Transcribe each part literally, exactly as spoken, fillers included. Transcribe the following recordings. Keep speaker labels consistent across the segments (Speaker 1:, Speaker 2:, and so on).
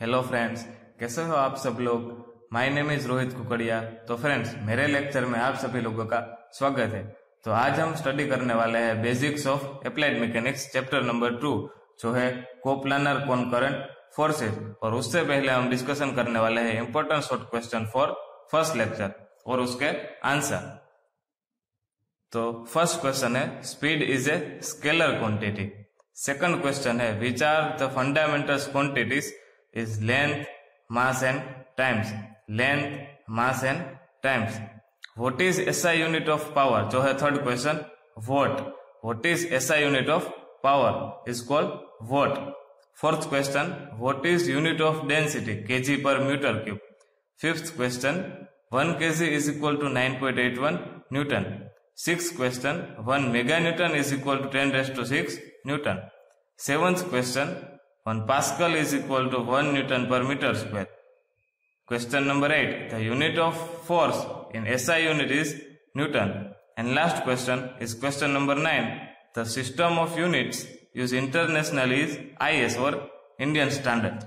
Speaker 1: Hello friends, कैसे हो आप सब लोग। My name is Rohit Kukadiya. तो फ्रेंड्स, मेरे लेक्चर में आप सभी लोगों का स्वागत है। तो आज हम स्टडी करने वाले हैं basics of applied mechanics chapter number two, जो है कोप्लानर कॉनकरेंट फोर्सेस। और उससे पहले हम डिस्कशन करने वाले हैं important short question for first lecture और उसके आंसर। तो फर्स्ट क्वेश्चन है, speed is a scalar quantity. Second question है, which are the fundamental quantities is length, mass and times. Length, mass and times. What is S I unit of power? जो है third question, watt. What is S I unit of power? is called watt. Fourth question, what is unit of density? kg per meter cube. Fifth question, one kg is equal to nine point eight one Newton. Sixth question, one meganewton is equal to ten raised to six Newton. Seventh question, one Pascal is equal to one Newton per meter square. Question number eight, the unit of force in S I unit is Newton. And last question is question number nine, the system of units used internationally is I S or Indian Standard.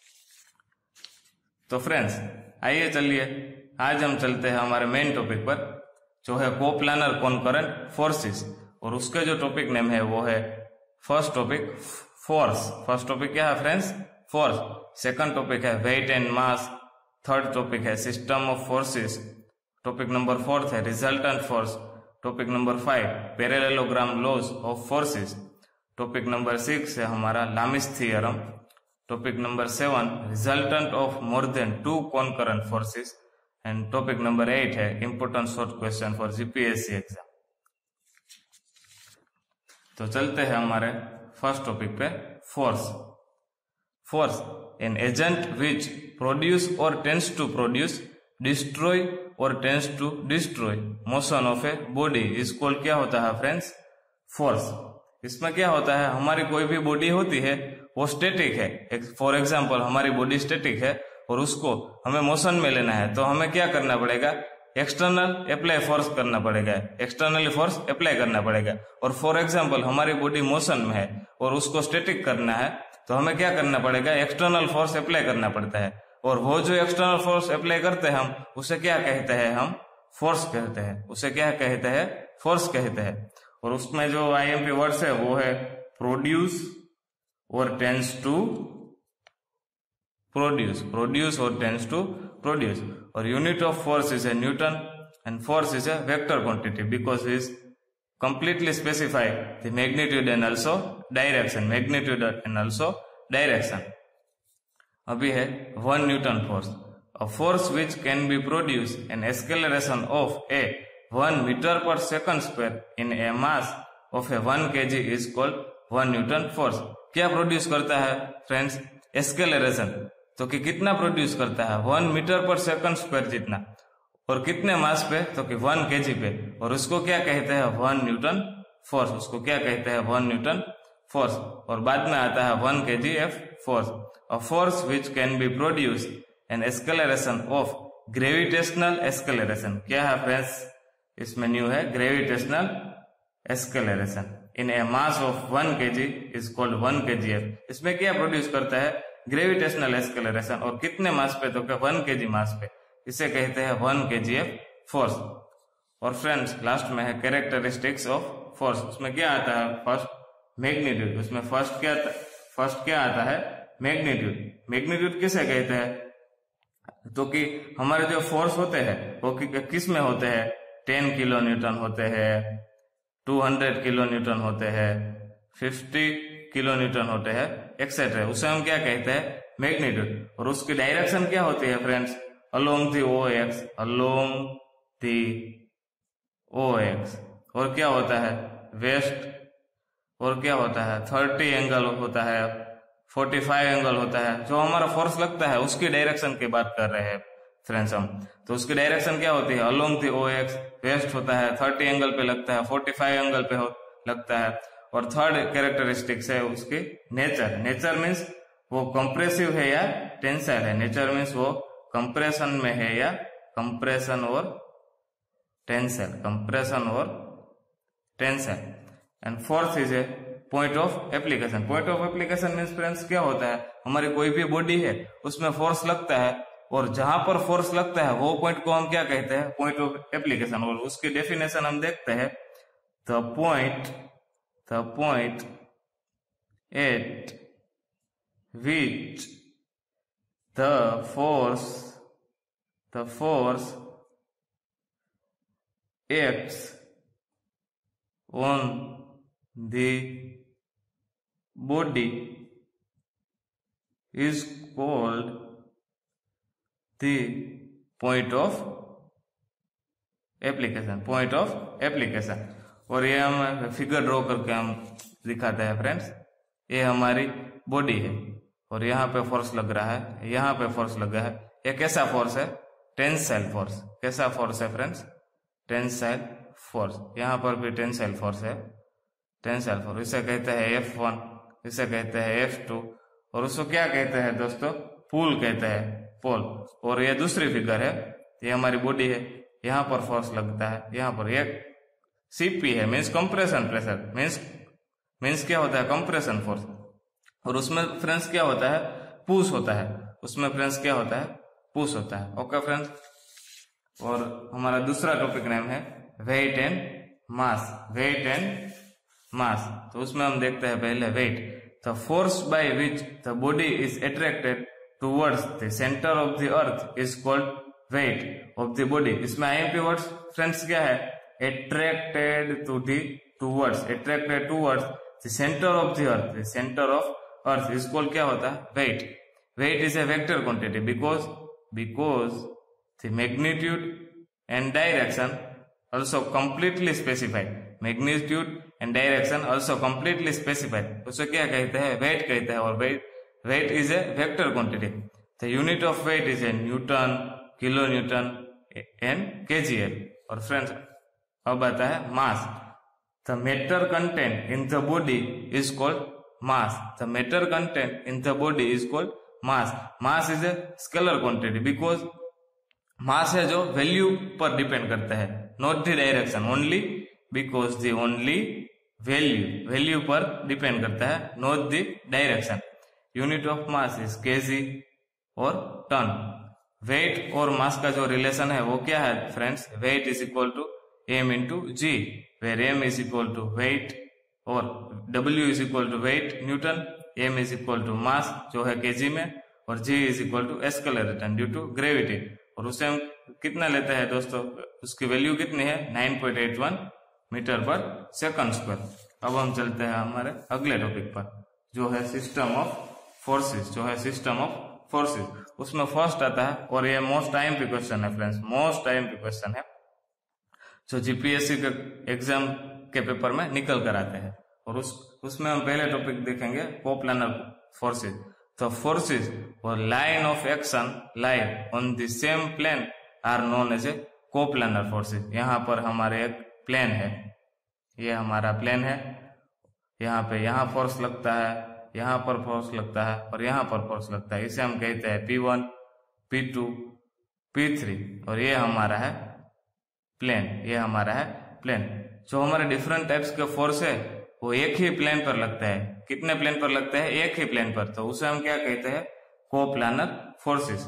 Speaker 1: तो friends, आइए चलिए आज हम चलते हैं हमारे main topic पर, जो है कोप्लानर कॉनकरेंट फोर्सेस। और उसके जो टॉपिक नेम है वो है first topic force. First topic क्या है फ्रेंड्स? फोर्स। सेकंड टॉपिक है weight and mass. Third topic है system of forces. Topic number fourth है resultant force. Topic number five parallelogram laws of forces. Topic number six है हमारा Lami's theorem. Topic number seven resultant of more than two concurrent forces. And topic number eight है important short question for GPSC exam. तो चलते हैं हमारे first topic पे, force. Force, an agent which produce or tends to produce, destroy or tends to destroy motion of a body is called, क्या होता है friends? Force. इसमें क्या होता है, हमारी कोई भी बॉडी होती है वो स्टैटिक है। फॉर एग्जांपल हमारी बॉडी स्टैटिक है और उसको हमें मोशन में लेना है, तो हमें क्या करना पड़ेगा? एक्सटर्नल अप्लाई फोर्स करना पड़ेगा, एक्सटर्नली फोर्स अप्लाई करना पड़ेगा। और फॉर एग्जांपल हमारी बॉडी मोशन में है और उसको स्टैटिक करना है, तो हमें क्या करना पड़ेगा? एक्सटर्नल फोर्स अप्लाई करना पड़ता है। और वो जो एक्सटर्नल फोर्स अप्लाई करते हैं हम, उसे क्या कहते हैं? हम फोर्स कहते हैं। उसे क्या कहते हैं? फोर्स कहते हैं। और उसमें जो आईएमपी वर्ड्स है वो है produce or tends to produce, produce or tends to produce. और unit of force is a newton and force is a vector quantity because is completely specify the magnitude and also direction, magnitude and also direction. अभी है one Newton force, a force which can be produced an acceleration of a one meter per second square in a mass of a one kg is called one Newton force. क्या produce करता है friends? Acceleration. तो कि कितना produce करता है? One metre पर second square जितना। और कितने मास पे? तो कि वन केजी पे। और उसको क्या कहते हैं? One newton force. उसको क्या कहते हैं? One newton force. और बाद में आता है one kg f force, a force which can be produce an acceleration of gravitational acceleration. क्या है फ्रेंड्स? इसमें न्यू है gravitational acceleration in a mass of one kg is called one kg f. इसमें क्या प्रोड्यूस करता है? Gravitational acceleration. और कितने मास पे? तो क्या वन केजी मास पे। इसे कहते हैं वन केजीएफ फोर्स। और फ्रेंड्स लास्ट में है कैरेक्टरिस्टिक्स ऑफ फोर्स। उसमें क्या आता है? First magnitude. उसमें फर्स्ट क्या फर्स्ट क्या आता है? मैग्नीट्यूड। मैग्नीट्यूड किसे कहते हैं? तो कि हमारे जो फोर्स होते हैं वो कि, किस में होते हैं? टेन किलो न्यूटन होते हैं, टू हंड्रेड किलो न्यूटन होते हैं, फिफ्टी किलो न्यूटन होते हैं, एक्सेट्रा। उसे हम क्या कहते हैं? मैग्नीट्यूड। और उसकी डायरेक्शन क्या होती है friends? along the O X, along the O X। और क्या होता है? वेस्ट। और क्या होता है? थर्टी एंगल होता है, फोर्टी फाइव एंगल होता है। जो हमारा फोर्स लगता है उसकी डायरेक्शन की बात कर रहे हैं फ्रेंड्स हम। तो उसकी डायरेक्शन क्या होती है? along the O X, west होता है, थर्टी एंगल पे लगता है, फोर्टी फाइव एंगल पे लगता है। और थर्ड कैरेक्टरिस्टिक्स है उसकी नेचर। नेचर मीन्स वो कंप्रेसिव है या टेंसाइल है। नेचर मीन्स वो कंप्रेशन में है या कंप्रेशन और टेंसाइल, कंप्रेशन और tensile. And fourth is a point of application. Point of application means friends क्या होता है, हमारी कोई भी बॉडी है उसमें फोर्स लगता है और जहां पर फोर्स लगता है वो पॉइंट को हम क्या कहते हैं, पॉइंट ऑफ एप्लीकेशन। और उसकी डेफिनेशन हम देखते हैं, the point the point at which the force the force acts on the body is called the point of application, point of application। और ये हम फिगर ड्रॉ करके हम दिखाते हैं फ्रेंड्स। ये हमारी बॉडी है और यहाँ पे फोर्स लग रहा है, यहाँ पे फोर्स लगा है। ये कैसा फोर्स है, टेंसाइल फोर्स। कैसा फोर्स है फ्रेंड्स, टेंसाइल फोर्स। यहाँ पर भी टेंसाइल फोर्स है, टेंसाइल फोर्स। इसे कहते हैं एफ वन, इसे कहते हैं एफ टू, और उसको क्या कहते हैं दोस्तों, पुल कहते हैं, पुल। और ये दूसरी फिगर है, ये हमारी बॉडी है, यहाँ पर फोर्स लगता है, यहाँ पर एक सीपी है, means compression pressure, means means क्या होता है, कंप्रेशन फोर्स। और उसमें फ्रेंड्स क्या होता है, पुश होता है, उसमें फ्रेंड्स क्या होता है, पुश होता है। Okay friends. और हमारा दूसरा टॉपिक नेम है weight and mass, weight and mass. तो उसमें हम देखते हैं पहले weight, the force by which the body is attracted towards the centre of the earth is called weight of the body. इसमें आईएमपी वर्ड्स फ्रेंड्स क्या है, attracted to the towards, attracted towards the centre of the earth, the centre of earth is called क्या होता है, weight. Weight is a vector quantity because because the magnitude and direction also completely specified, magnitude and direction also completely specified। उसे क्या कहते हैं, weight कहते हैं। और weight weight is a vector quantity, the unit of weight is a newton, kilo newton and kgl। और friends अब आता है mass, the matter content in the body is called mass, the matter content in the body is called mass। mass is a scalar quantity because मास है जो value पर depend करता है, not the direction, only because the only value value पर depend करता है, not the direction. Unit of mass is kg और ton. Weight और मास का जो रिलेशन है वो क्या है friends, weight is equal to M into G, where M is equal to weight और W is equal to weight newton, M is equal to mass जो है केजी में, और G is equal to acceleration due to gravity. और उसे हम कितना लेते हैं दोस्तों, उसकी वैल्यू कितनी है, nine point eight one metre पर सेकंड स्क्वायर। अब हम चलते हैं हमारे अगले टॉपिक पर जो है सिस्टम ऑफ फोर्सेस, जो है सिस्टम ऑफ फोर्सेस। उसमें फर्स्ट आता है, और ये मोस्ट टाइम पे क्वेश्चन है फ्रेंड्स, मोस्ट टाइम पे क्वेश्चन है जो जीपीएससी के एग्जाम के पेपर में निकल कर आते हैं। और उस उसमें हम पहले टॉपिक देखेंगे coplanar forces. The forces or line of action lie on the same plane are known as a coplanar forces। यहाँ पर हमारे एक प्लेन है, ये हमारा प्लेन है, यहाँ पे यहाँ फोर्स लगता है, यहाँ पर फोर्स लगता है और यहाँ पर फोर्स लगता है। इसे हम कहते हैं P one, P two, P three. और ये हमारा है प्लेन, ये हमारा है प्लेन। जो हमारे डिफरेंट टाइप्स के फोर्स है वो एक ही प्लेन पर लगता है। कितने प्लेन पर लगता है, एक ही प्लेन पर, तो उसे हम क्या कहते हैं, coplanar forces.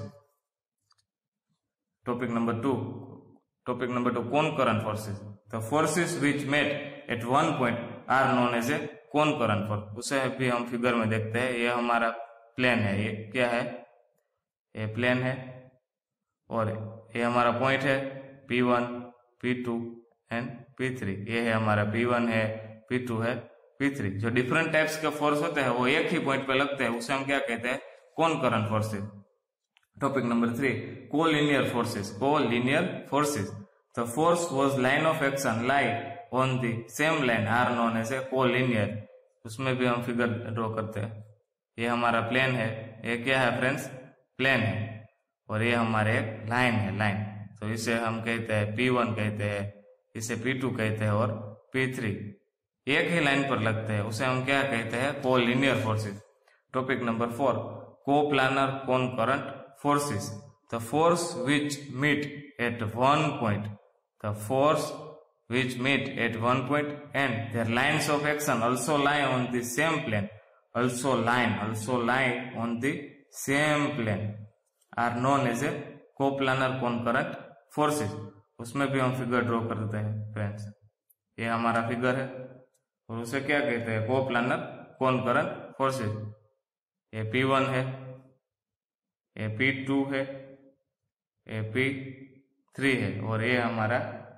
Speaker 1: Topic number two topic number two concurrent forces. The forces which met at one point are known as a concurrent force. उसे भी हम फिगर में देखते हैं, ये हमारा प्लेन है, ये क्या है, ये प्लेन है, और ये हमारा पॉइंट है P one, P two and P three. ये है हमारा पी वन है, पी टू है, पी थ्री। जो डिफरेंट टाइप्स के फोर्स होते हैं वो एक ही पॉइंट पे लगते हैं, उसे हम क्या कहते हैं, concurrent forces. Topic number three collinear forces. Collinear forces, the force was line of action lie on the same line are known as a collinear. उसमें भी हम फिगर ड्रॉ करते हैं। ये हमारा प्लेन है, ये क्या है फ्रेंड्स, प्लेन है, और ये हमारे एक लाइन है, लाइन। तो इसे हम कहते हैं पी वन कहते हैं, इसे पी टू कहते हैं, और पी थ्री एक ही लाइन पर लगते हैं, उसे हम क्या कहते हैं, collinear forces. Topic number four coplanar concurrent forces. The force which meet at one point the force which meet at one point and their lines of action also lie on the same plane, also line, also lie on the same plane are known as a coplanar concurrent forces. उसमें भी हम figure draw कर देते हैं friends, ये हमारा figure है और उसे क्या कहते हैं, कोप्लानर कॉनकरेंट फोर्सेस। ये पी वन है, ये पी टू है, ये पी थ्री है और ये हमारा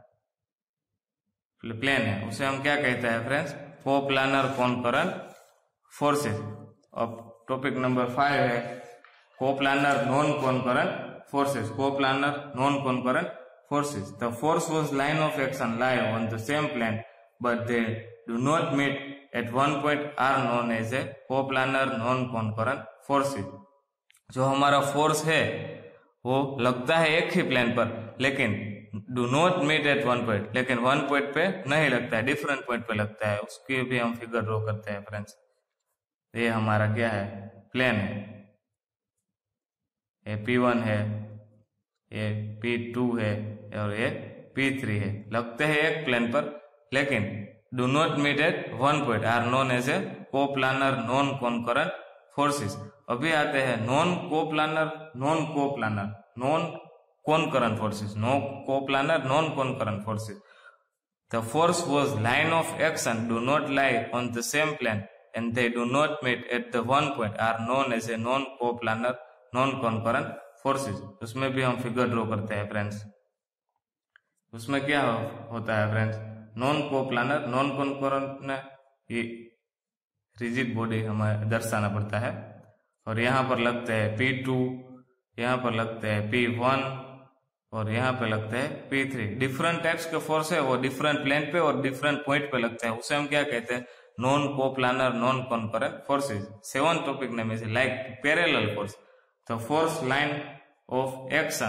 Speaker 1: प्लेन है, उसे हम क्या कहते हैं फ्रेंड्स, कोप्लानर कॉनकरेंट फोर्सेस। अब टॉपिक नंबर फाइव है coplanar non concurrent forces. Coplanar non concurrent forces. The force whose line of action lie on the same plane but they do not meet at one point are known as a coplanar non-concurrent forces. जो हमारा force है वो लगता है एक ही plane पर लेकिन do not meet at one point, लेकिन वन पॉइंट पे नहीं लगता है, डिफरेंट पॉइंट पे लगता है, उसकी भी हम फिगर ड्रॉ करते हैं फ्रेंड्स। ये हमारा क्या है, प्लेन है, ये पी वन है, ये पी टू है और ये पी थ्री है, लगते हैं एक प्लेन पर लेकिन do not meet at one point are known as a coplanar non concurrent forces. अभी आते हैं non coplanar non coplanar non concurrent forces. No coplanar non concurrent forces, the force was line of action do not lie on the same plane and they do not meet at the one point are known as a non coplanar non concurrent forces. उसमें भी हम figure draw करते हैं friends. उसमें क्या हो, होता है friends, non coplanar non concurrent में ये रिजिड बॉडी हमें दर्शाना पड़ता है और यहाँ पर लगते हैं पी टू, यहाँ पर लगते हैं पी वन और यहाँ पे लगते हैं पी थ्री। डिफरेंट टाइप्स के फोर्स है वो डिफरेंट प्लेन पे और डिफरेंट पॉइंट पे लगते हैं, उसे हम क्या कहते हैं, non coplanar non concurrent forces. Seven topic name is like parallel force. The force line of action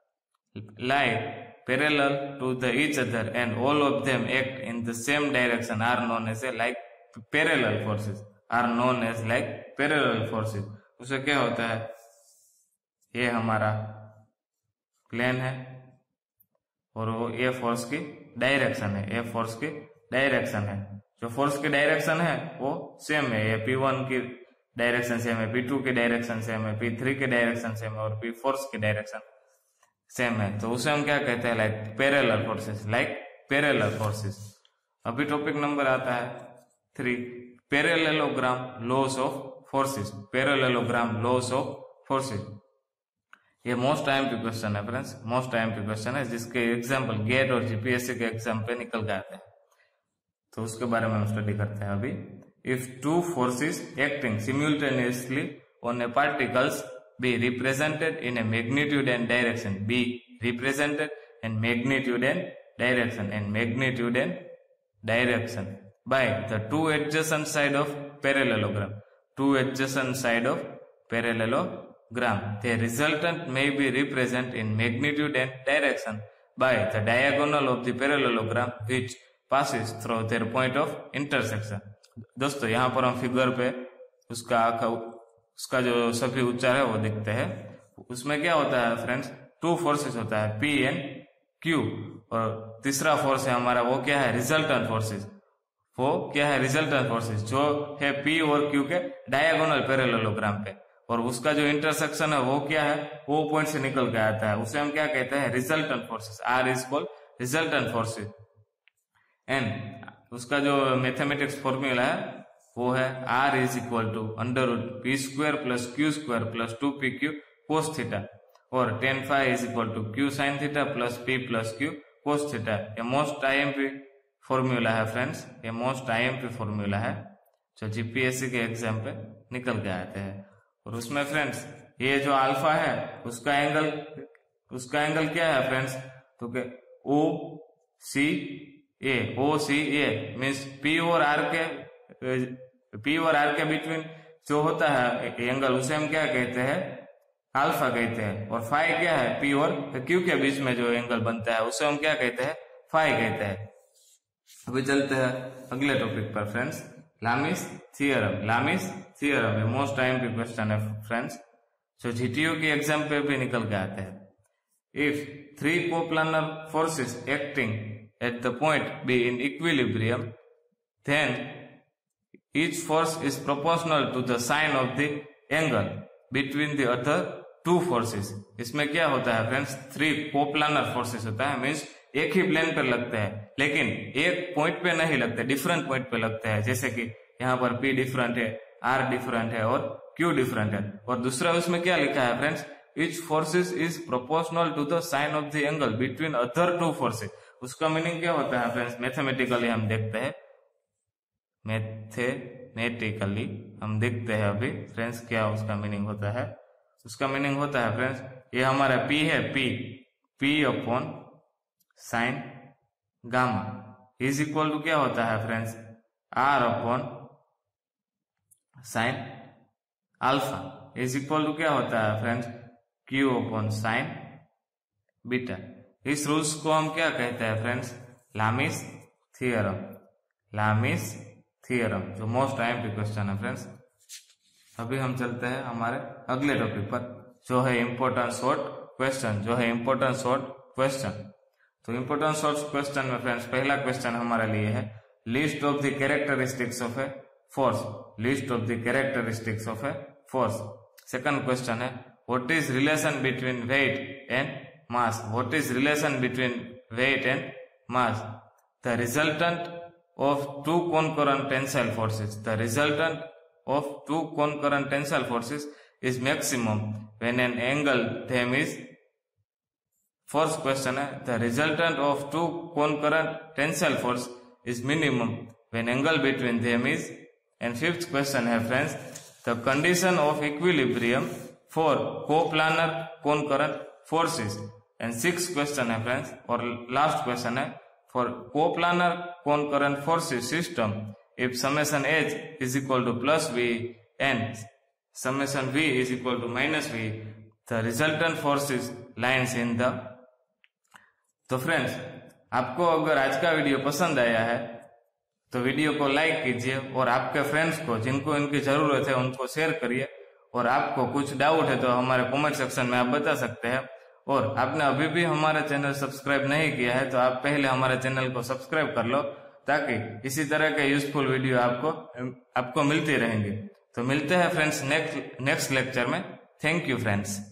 Speaker 1: lie parallel to the each other and all of them act in the same direction are known as a like parallel forces are known as like parallel forces। उसे क्या होता है, ये हमारा plane है और वो ये फोर्स की डायरेक्शन है, ये फोर्स की डायरेक्शन है। जो फोर्स की डायरेक्शन है वो सेम है, ये पी वन की डायरेक्शन सेम है, पी टू की डायरेक्शन सेम है, पी थ्री की डायरेक्शन सेम है और पी फोर की डायरेक्शन सेम है, तो उसे हम क्या कहते हैं, like parallel forces, like parallel forces. अभी टॉपिक नंबर आता है three, parallelogram laws of forces. Parallelogram laws of forces, ये मोस्ट टाइम पे क्वेश्चन है फ्रेंड्स, मोस्ट टाइम पे क्वेश्चन है जिसके एग्जाम्पल गेट और जीपीएससी के एग्जाम पे निकल के आते हैं, तो उसके बारे में हम स्टडी करते हैं अभी। If two forces acting simultaneously on a particles be represented in a magnitude and direction, be represented in magnitude and direction and magnitude and direction by the two adjacent side of parallelogram, two adjacent side of parallelogram, the resultant may be represented in magnitude and direction by the diagonal of the parallelogram which passes through their point of intersection। दोस्तों यहाँ पर हम figure पे उसका उसका जो सभी उच्चार है वो देखते हैं। उसमें क्या होता है फ्रेंड्स, टू फोर्सेस होता है पी एंड क्यू और तीसरा फोर्स है हमारा वो क्या है, रिजल्टेंट फोर्सेस। वो क्या है, रिजल्टेंट फोर्सेस जो है पी और क्यू के डायगोनल पैरेललोग्राम पे, और उसका जो इंटरसेक्शन है वो क्या है, वो पॉइंट से निकल के आता है, उसे हम क्या कहते हैं, resultant forces. R is called resultant forces and उसका जो मैथमेटिक्स फॉर्मूला है वो है R is equal to under root P square plus Q square plus two P Q cos theta और tan five is equal to Q sine theta plus P plus Q cos theta. ये most IMP formula है friends, ये most IMP formula है जो GPSC के exam पे निकल के आते हैं। और उसमें फ्रेंड्स ये जो अल्फा है उसका एंगल उसका एंगल क्या है फ्रेंड्स, तो के O C A, O C A means P और आर के पी और आर के बिटवीन जो होता है एंगल उसे हम क्या कहते हैं, अल्फा कहते हैं। और फाई क्या है, पी और क्यू के बीच में जो एंगल बनता है उसे हम क्या कहते हैं, फाई कहते हैं। अभी चलते हैं अगले टॉपिक पर friends, Lami's theorem. Lami's theorem है मोस्ट टाइम पे क्वेश्चन है फ्रेंड्स, जो जीटीयू की एग्जाम पे भी निकल के आते हैं। If three coplanar forces acting at the point B in equilibrium, then each force is proportional to the sine of the angle between the other two forces. इसमें क्या होता है फ्रेंड्स, थ्री कोप्लानर फोर्सेस होता है, means एक ही plane पर लगते हैं लेकिन एक पॉइंट पे नहीं लगते, डिफरेंट पॉइंट पे लगते हैं। जैसे कि यहाँ पर P डिफरेंट है, R डिफरेंट है और Q डिफरेंट है। और दूसरा उसमें क्या लिखा है friends, each forces is proportional to the sine of the angle between other two forces। उसका मीनिंग क्या होता है फ्रेंड्स, मैथमेटिकली हम देखते हैं, मैथमेटिकली हम देखते हैं अभी फ्रेंड्स क्या उसका मीनिंग होता है। उसका मीनिंग होता है फ्रेंड्स, ये हमारा P है, P P upon sine gamma is equal to क्या होता है friends, R upon sine alpha is equal to क्या होता है friends, Q upon sine beta. इस रूल्स को हम क्या कहते हैं friends, Lami's theorem. Lami's theorem जो मोस्ट आईएमपी क्वेश्चन है फ्रेंड्स। अभी हम चलते हैं हमारे अगले टॉपिक पर, जो है इम्पोर्टेंट शॉर्ट क्वेश्चन जो है इम्पोर्टेंट शॉर्ट क्वेश्चन। तो इम्पोर्टेंट शॉर्ट क्वेश्चन में फ्रेंड्स पहला क्वेश्चन हमारे लिए है, list of the characteristics of a force. List of the characteristics of a force. Second question है, what is relation between weight and mass. What is relation between weight and mass. The resultant of two concurrent tensile forces. The resultant of two concurrent tensile forces is maximum when an angle them is. First question है, the resultant of two concurrent tensile force is minimum when angle between them is. And fifth question है friends, the condition of equilibrium for coplanar concurrent forces. And sixth question है friends, और last question है, for coplanar concurrent forces system, if summation h is equal to plus v and summation v is equal to minus v, the resultant forces lines in the. तो friends, आपको अगर आज का video पसंद आया है तो वीडियो को लाइक कीजिए और आपके फ्रेंड्स को जिनको इनकी जरूरत है उनको शेयर करिए। और आपको कुछ डाउट है तो हमारे कमेंट सेक्शन में आप बता सकते हैं। और आपने अभी भी हमारा चैनल सब्सक्राइब नहीं किया है तो आप पहले हमारे चैनल को सब्सक्राइब कर लो, ताकि इसी तरह के यूजफुल वीडियो आपको आपको मिलते रहेंगे। तो मिलते हैं फ्रेंड्स नेक्स्ट नेक्स्ट लेक्चर में। Thank you friends.